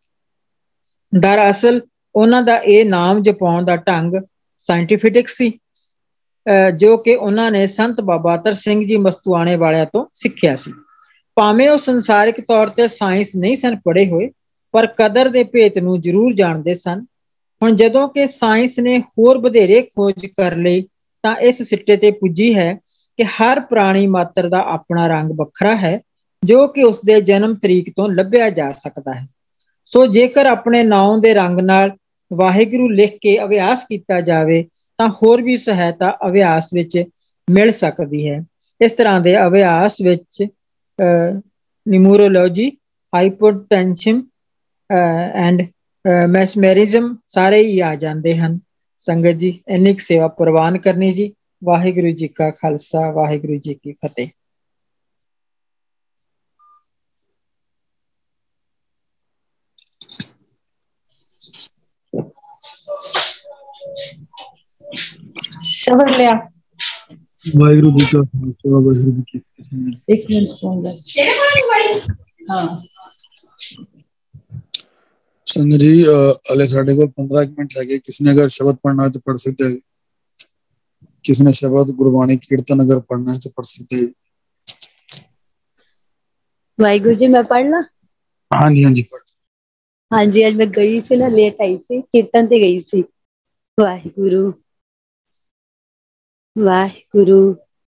ਦਰਅਸਲ ਉਹਨਾਂ ਦਾ ਇਹ ਨਾਮ ਜਪਾਉਣ ਦਾ ਢੰਗ ਸਾਇੰਟੀਫਿਕ ਸੀ, ਜੋ ਕਿ ਉਹਨਾਂ ਨੇ ਸੰਤ ਬਾਬਾ ਅਤਰ ਸਿੰਘ ਜੀ ਮਸਤੂਆਣੇ ਵਾਲਿਆਂ ਤੋਂ ਸਿੱਖਿਆ ਸੀ। ਭਾਵੇਂ ਉਹ ਸੰਸਾਰਿਕ ਤੌਰ ਤੇ ਸਾਇੰਸ ਨਹੀਂ ਸਨ ਪੜ੍ਹੇ ਹੋਏ, ਪਰ ਕਦਰ ਦੇ ਭੇਤ ਨੂੰ ਜ਼ਰੂਰ ਜਾਣਦੇ ਸਨ। ਹੁਣ ਜਦੋਂ ਕਿ ਸਾਇੰਸ ਨੇ ਹੋਰ ਵਧੇਰੇ ਖੋਜ ਕਰ ਲਈ ਤਾਂ ਇਸ ਸਿੱਟੇ ਤੇ ਪੁੱਜੀ ਹੈ ਕਿ ਹਰ ਪ੍ਰਾਣੀ ਮਾਤਰ ਦਾ ਆਪਣਾ ਰੰਗ ਵੱਖਰਾ ਹੈ, ਜੋ ਕਿ ਉਸਦੇ ਜਨਮ ਤਰੀਕ ਤੋਂ ਲੱਭਿਆ ਜਾ ਸਕਦਾ ਹੈ। ਸੋ ਜੇਕਰ ਆਪਣੇ ਨਾਉ ਦੇ ਰੰਗ ਨਾਲ ਵਾਹਿਗੁਰੂ ਲਿਖ ਕੇ ਅਭਿਆਸ ਕੀਤਾ ਜਾਵੇ ਤਾਂ ਹੋਰ ਵੀ ਸਹਾਇਤਾ ਅਭਿਆਸ ਵਿੱਚ ਮਿਲ ਸਕਦੀ ਹੈ। ਇਸ ਤਰ੍ਹਾਂ ਦੇ ਅਭਿਆਸ ਵਿੱਚ ਨਿਊਮਰੋਲੋਜੀ, ਹਾਈਪੋਟੈਂਸ਼ਨ ਐਂਡ ਮੈਸਮੈਰਿਜ਼ਮ ਸਾਰੇ ਹੀ ਆ ਜਾਂਦੇ ਹਨ। ਸੰਗਤ ਜੀ, ਇੰਨੀ ਕੁ ਸੇਵਾ ਪ੍ਰਵਾਨ ਕਰਨੀ ਜੀ। ਵਾਹਿਗੁਰੂ ਜੀ ਕਾ ਖਾਲਸਾ, ਵਾਹਿਗੁਰੂ ਜੀ ਕੀ ਫਤਿਹ। ਸ਼ਬਦ ਲਿਆ। ਵਾਹਿਗੁਰੂ ਜੀ ਕਾ ਖਾਲਸਾ, ਵਾਹਿਗੁਰੂ ਜੀ ਕੀ ਫਤਿਹ। ਇੱਕ ਮਿੰਟ ਸੁਣ ਲੈ। ਹਾਂ संगत जी, अले साढ़े को 15 मिनट है। किसी ने अगर शब्द पढ़ना है तो पढ़ सकते हैं। किसी ने शब्द गुरबाणी कीर्तन अगर पढ़ना है तो पढ़ सकते हैं। वाहिगुरु जी, मैं पढ़ ला? हाँ जी, हाँ जी, पढ़। हाँ जी, आज मैं गई सी ना, लेट आई सी, कीर्तन ते गई सी। वाहिगुरु वाहिगुरु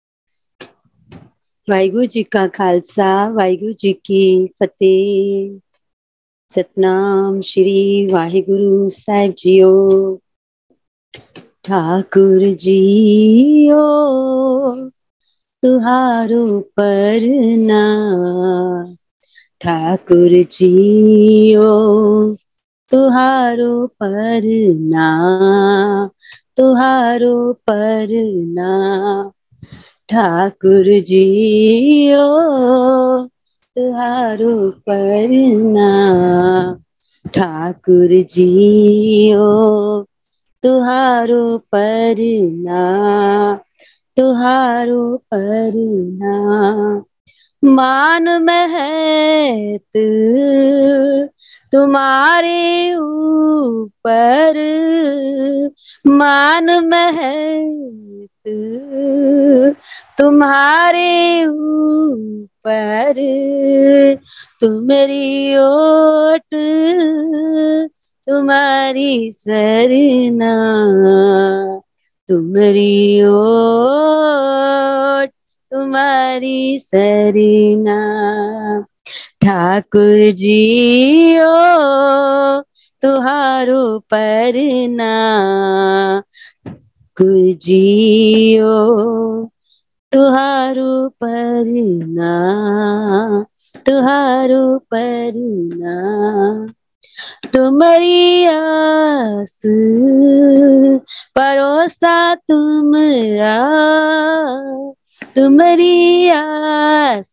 वाहिगुरु जी का खालसा, वाहिगुरु जी की फतेह। सतनाम श्री वाहिगुरु साहिब जीओ। ठाकुर जीओ तुहारो परना, ठाकुर जीओ तुहारो परना, तुहारो परना। ठाकुर जीओ तुहारो परना, ठाकुर जीओ तुहारो परना, तुहारो परना। मान महत तुम्हारे ऊपर, मान महत तुम्हारे ऊपर, तुम्हारी ओट तुम्हारी सरना, तुम्हारी ओट तुम्हारी सरना। ठाकुर जीओ तुहारो परना जियो तुहारो परना तुहारो परना तुम्हारी आस परोसा तुमरा तुम्हारी आस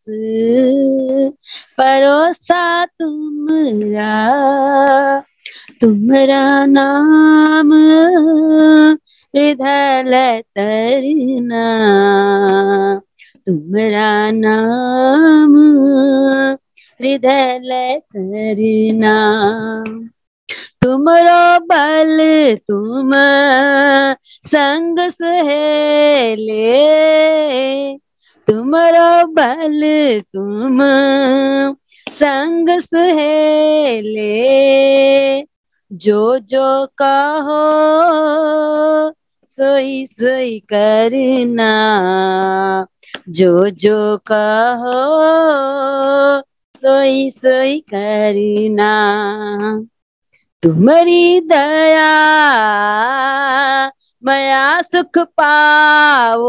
परोसा तुमरा तुम्हारा नाम हृदय तरना तुम्हारा नाम हृदय तरना तुमरो बल तुम संग सहेले तुमरो बल तुम संग सहेले जो जो कहो सोई सोई करना जो जो कहो सोई सोई करना तुम्हारी दया मया सुख पाओ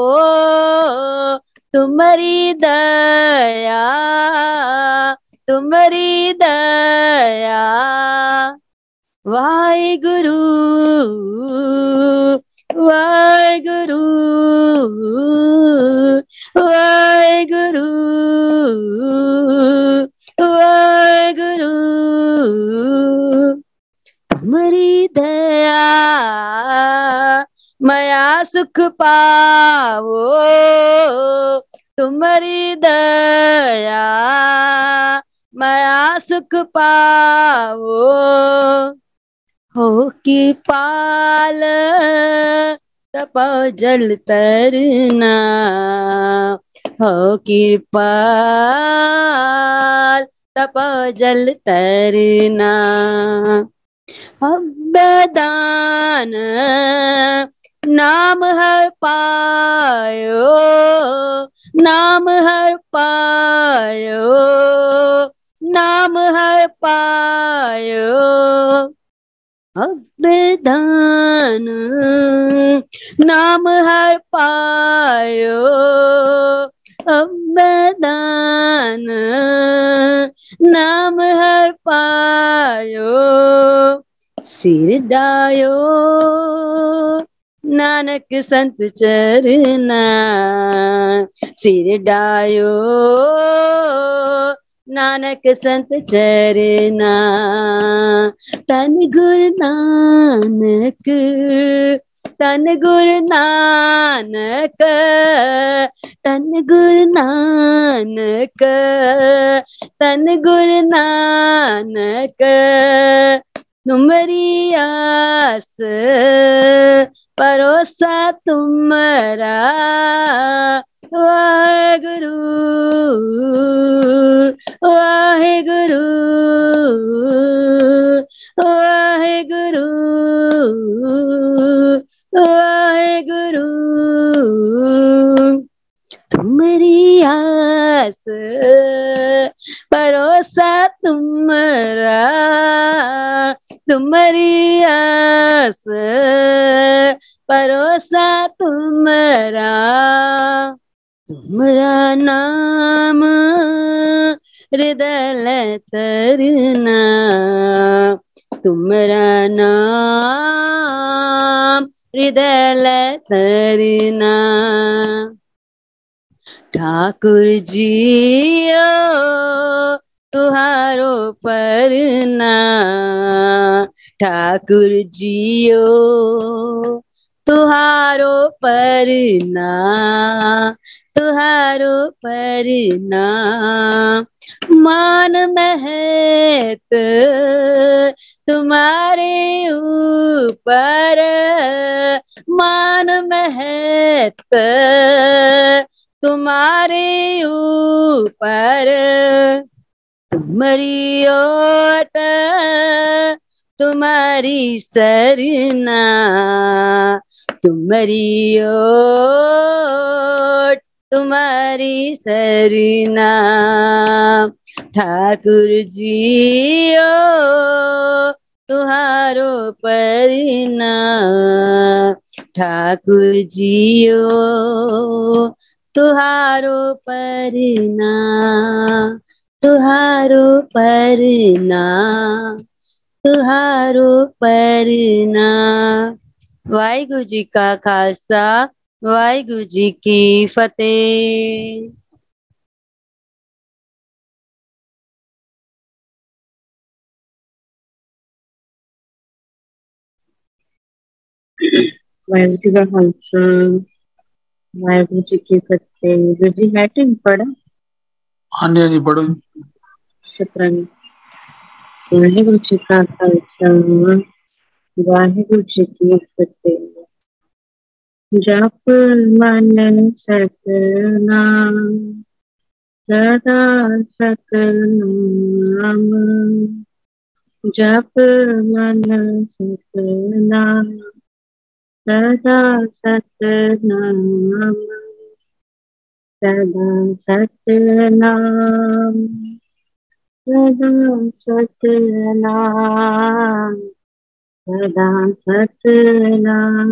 तुम्हारी दया तुम्हारी दया वाहिगुरु वाहिगुरु वाहिगुरु वाहिगुरु तुम्हारी दया मया सुख पाओ तुम्हारी दया मया सुख पाओ हो कि पाल तप जल तरना हो कृपाल तप जल तरना अबदान नाम हर पायो नाम हर पायो नाम हर पायो अबदान नाम हर पायो अबदान नाम हर पायो सिर डायो नानक संत चरना सिर डायो नानक संत चरना तन गुरु नानक तन गुरु नानक तन गुरु नानक तन गुरु नानक तुम्हारी आस परोसा तुम्हारा वाहेगुरु वाहेगुरु वाहेगुरु वाहेगुरु तुम्हारी आस परोसा तुम्हारा तुम्हारी आस परोसा तुम्हारा तुम्हारा नाम हृदय तरना तुम्हारा नाम हृदय तरना ठाकुर जियो तुहारो परना ठाकुर जियो तुहारो परना तुहारो परना मान महत तुम्हारे ऊपर मान महत तुम्हारे ऊपर तुम्हारी ओट तुम्हारी सरना तुम्हारी ओट तुम्हारी सरना ठाकुर जियो तुहारो परना ठाकुर जियो तुहारो परना तुहारो परना तुहारो परना। वाहिगुरु जी का खालसा वाहिगुरु जी की फतेह। वाहिगुरु जी का खालसा वाहिगुरु जी की फतेह। गुरु जी हैटिंग पढ़ा। हाँ जी पढ़ो। सतरंग। वाहिगुरु जी का खालसा वाहिगुरु जी की फतेह। जप मन सतनाम सदा सतनाम जप मन सतनाम सदा सतनाम सदा सतनाम सदा सतनाम सदा सतनाम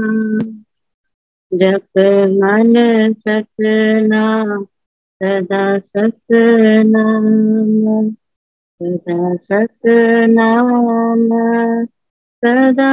जप मन सतनाम सदा सतनाम सदा सतनाम सदा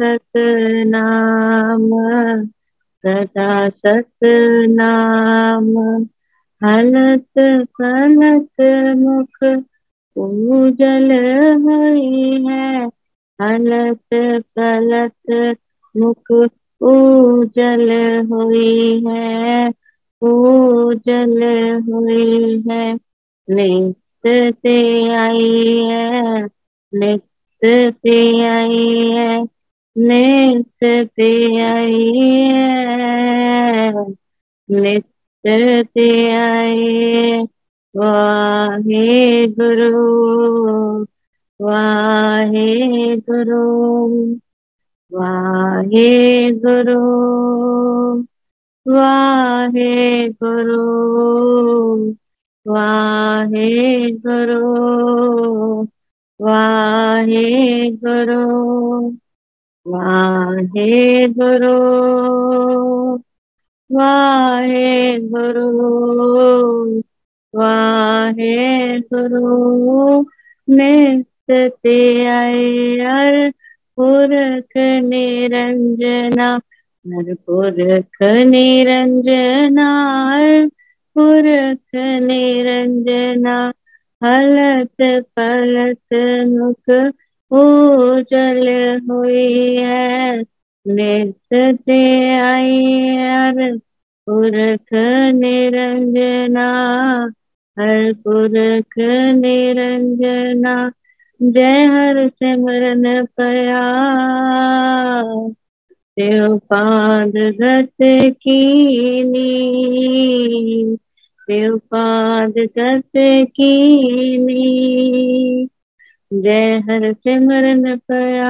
सतनाम सदा सतनाम हलत पलत मुख उजल हुई है हलत पलत मुख उजल हुई है उजल हुई है नित्य से आई है नित्य से आई है नित्य से आई है नित्य से आई। वाहे गुरु वाहे गुरु वाहे गुरु वाहे गुरु वाहे गुरु वाहे गुरु वाहे गुरु वाहे गुरु वाहे गुरु नित्य ते आए पुरख निरंजना हर पुरख निरंजना पुरख निरंजना हलत पलत मुख उजल हुई है नित्य से आई हर पुरख निरंजना हर पुरख निरंजना जय हर सिमरन पया देव पाद गत कीनी देव पाद गत कीनी जय हर सिमरन पया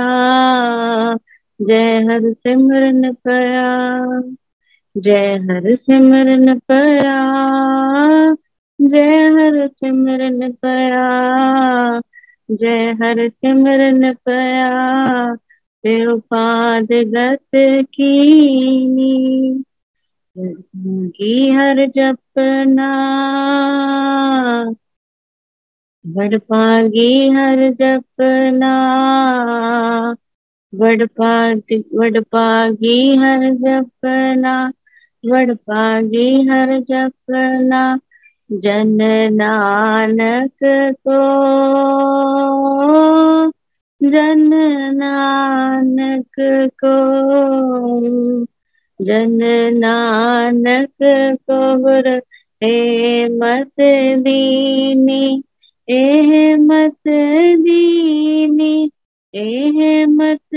जय हर सिमरन पया जय हर सिमरन पया जय हर सिमरन पया जय हर सिमरन पया देव पाद गत कीनी की हर जपना वडपागी हर जपना वडपागी हर जपना वडपागी हर जपना जन नानक को जन नानक को जन नानक को गुर हे मत दीनी एह मत दीनी एह मत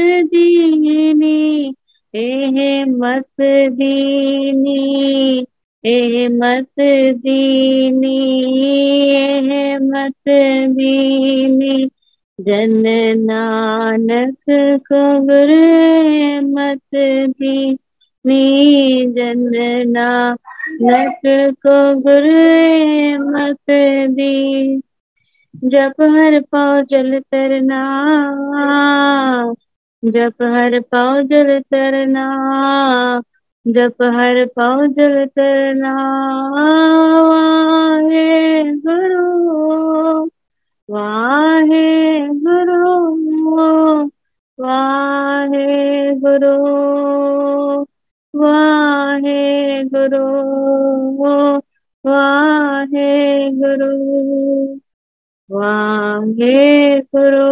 दीनी एह मत दीनी एह मत दीनी एह मत दीनी जन नानक को गुरु मत दीनी जन नानक को गुरु मत दी जप हर पाँव जल तरना, जप हर पाँव जल तरना, जप हर पाँव जल तरना। वाहे गुरु, वाहे गुरु, वाहे गुरु, वाहे गुरु, वाहे गुरु, वाहे गुरु,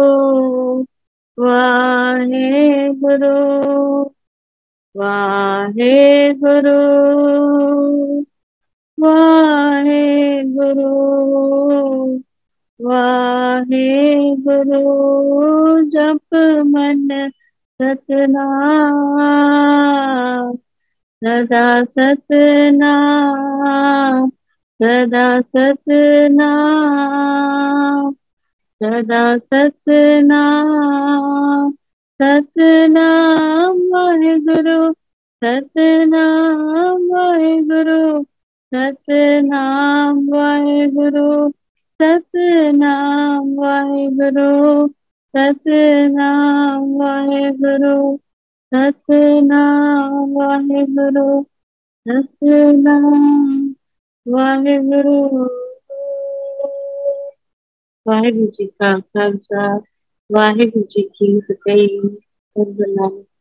वाहे गुरु, वाहे गुरु, वाहे गुरु, वाहे गुरु। जप मन सतनाम, सदा सतनाम, सदा सतनाम, सदा सतनाम, सतनाम वाहेगुरु, सतनाम वाहेगुरु, सतनाम वाहेगुरु, सतनाम वाहेगुरु, सतनाम वाहेगुरु, सतनाम वाहेगुरु, सतनाम वाहेगुरु। वाहेगुरु जी का खालसा, वाहेगुरु जी की फतेह।